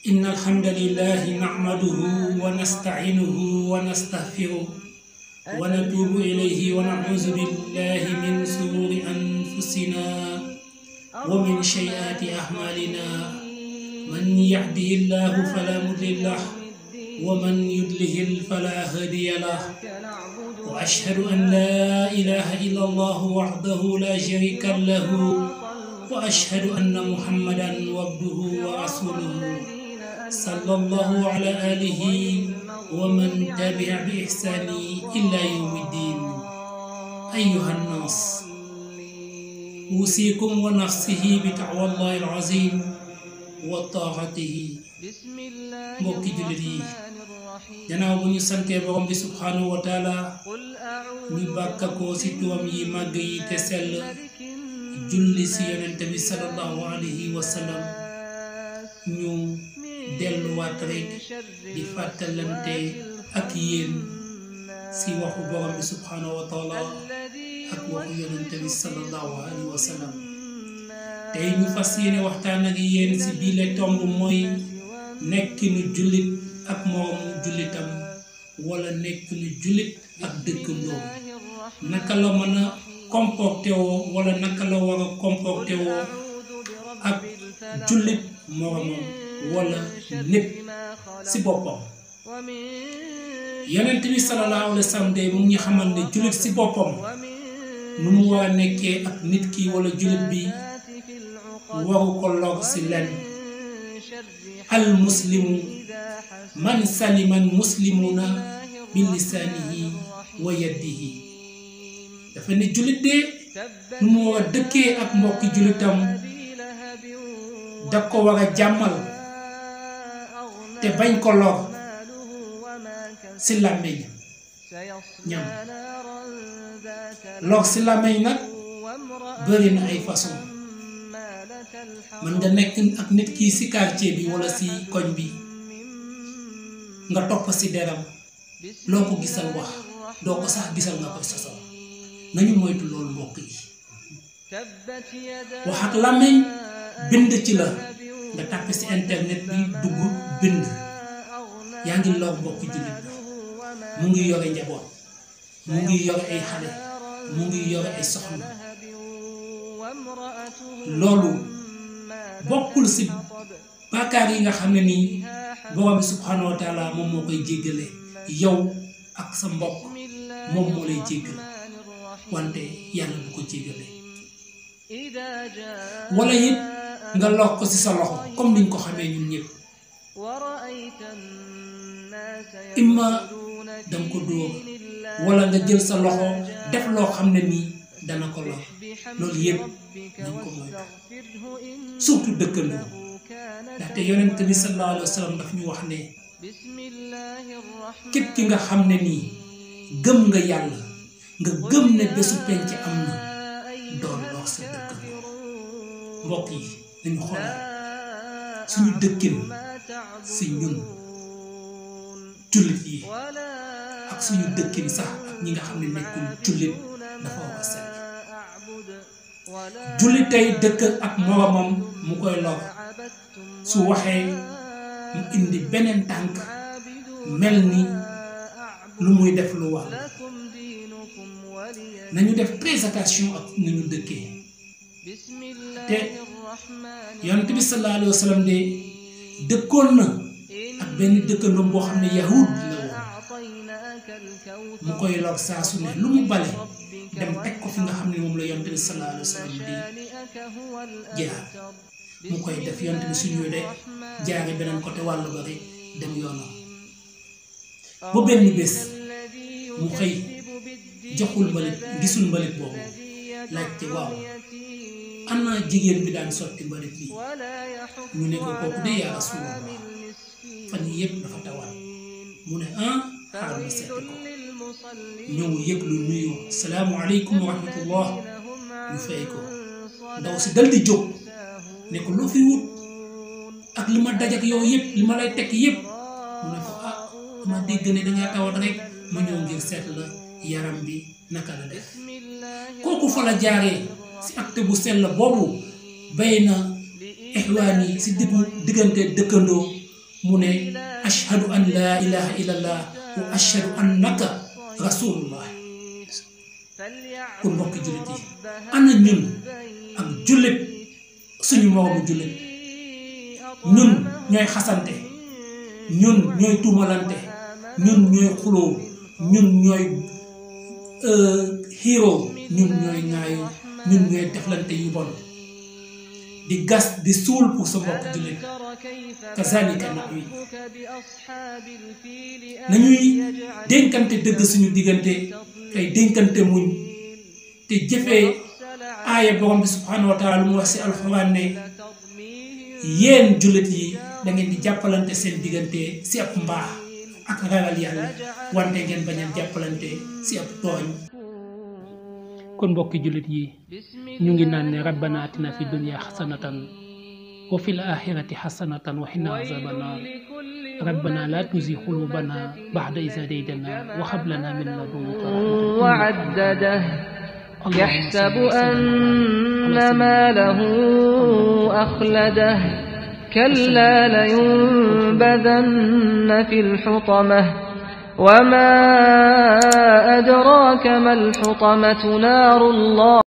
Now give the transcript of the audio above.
إن الحمد لله نحمده ونستعينه ونستغفره ونتوب إليه ونعوذ بالله من شرور أنفسنا ومن سيئات أعمالنا من يهده الله فلا مضل له ومن يضلل فلا هادي له وأشهد أن لا إله إلا الله وحده لا شريك له وأشهد أن محمدا عبده ورسوله صلى الله على آله ومن تبع بإحسان إلى يوم الدين. أيها الناس أوصيكم ونفسه بتقوى الله العظيم وطاعته. mbokki jullit yi gannaaw bu ñu santee borom bi subhanahu wa taala ñu bàkkakoo ci tuwam yi màgg yi te sell julli ci yonent bi sallallahu alayhi wa sallam ñu delluwaat rek di fàttalante ak yéen ci waxu borom bi subhanahu wa taala ak waxu yonent bi sallallahu alayhi wa sallam. tey ñu fas yéene waxtaan ak yéen ci bii la tomb mooy nekkinu jullit ak moroomu jullitam wala nekkinu jullit ak dëkkandoo. naka la mën a comporté woo wala naka la war a comporté woo ak jullit moroomam wala nit ci boppam. yonent bi sallallahu alayhi wa sallam de mu ngi xamal ne jullit ci boppam nu mu war a nekkee ak nit ki wala jullit bi waru ko lor ci lenn. al muslimu man salima al muslimuna bi lisaanihi wa yadihi. dafa ne jullit de nu mu war a dëkkee ak mbokki jullitam da ko war a jàmmal te bañ ko lor ci làmmiñ ñam. lor ci làmmiñ nag bëri na ay façon. mën nga nekk ak nit kii ci quartier bi wala ci koñ bi nga topp ci deram loo ko gisal wax doo ko sax gisal nga koy sosal. nañu moytu loolu mbokk yi. wax ak làmmiñ bind ci la nga tàppe ci internet bi dugg bind yaa ngi lor mbokk jullit bi. mu ngi yore njaboot, mu ngi yore ay xale, mu ngi yore ay soxna. loolu bokkul ci bàkkaar yi nga xam ne nii borom bi subhanahu wa taala moom moo koy jéggale. yow ak sa mbokk moom moo lay jéggal wante yàlla bu ko jéggale. wala it nga lor ko ci sa loxo comme niñ ko xamee ñun ñëpp. imma danga ko dóor wala nga jël sa loxo def loo xam ne nii dana ko lor. loolu yëpp nañ ko moytu surtout dëkkandoo. ndaxte yonent bi sallallahu alayhi wa sallam daf ñu wax ne képp ki nga xam ne nii gëm nga yàlla nga gëm ne bésu penc am na doon lor sa dëkkandoo. mbokk yi dañu xoolaat suñu dëkkin ci ñun jullit yi ak suñu dëkkin sax ak ñi nga xam ne nekkul jullit dafa war a set. jullit tey dëkk ak moromam mu koy lor su waxee mu indi beneen tànk mel ni lu muy def lu wax. nañu def très attention ak nu ñu dëkkee. te yonent bi sallallahu alayhi wa sallam de dëkkoon na ak benn dëkkandoom boo xam ne yahud la woon. mu koy lor saa su ne lu mu bale dem teg ko fi nga xam ne moom la yonent bi sallallahu alayhi wa sallam di jaar mu koy def. yonent bi suñu de jaare beneen côté wàll ba rek dem yoonam. ba benn bés mu xëy joxul mbalit gisul mbalit boobu laajte waaw ana jigéen bi daan sotti mbalit lii. ñu ne ko kooku de yaa Rasulallah fan yii yëpp dafa tawaat. mu ne xaaral ma seeti ko. ñëw yëg lu nuyu salaamualeykum wa rahmatullah ñu fay ko. ndaw si dal di jóg ne ko loo fi wut ak li ma daj ak yow yëpp li ma lay tekk yëpp. mu ne ko dama dégg ne dangaa tawat rek ma ñëw ngir seet la yaram bi naka la def. kooku fa la jaaree ci acte bu sell boobu bay na ixwaan yi ci diggante dëkkandoo mu ne ashhadu an laa ilaha illallah wa ashhadu annaka rasulullah. kon mbokki jullit yi ana ñun ak jullit suñu moroomu jullit ñun ñooy xasante, ñun ñooy tuumalante, ñun ñooy xuloo, ñun ñooy xiiroo, ñun ñooy ŋaayoo, ñun ñooy deflante yu bon di gas di suul pour sa mbokk jullit. kazalika nawi nañuy dénkante dëgg suñu diggante tey dénkante muñ te jëfee aaya borom bi subhanahu wa taala lu mu wax si alxuraan ne yéen jullit yi da ngeen di jàppalante seen diggante si ab mbaax ak ragal yàlla wante ngeen bañ a jàppalante si ab tooñ. kon mbokki jullit yi ñu ngi naan ne rabbana atina fi dunya xasanatan wa fil axirati xasanatan wa qina azaban naar rabbana la tuzigh qulubana ba'da idh hadaytana wa hab lana min ladunka rahmatan وعدده يحسب أن ماله أخلده كلا لينبذن في الحطمة وما أدراك ما الحطمة نار الله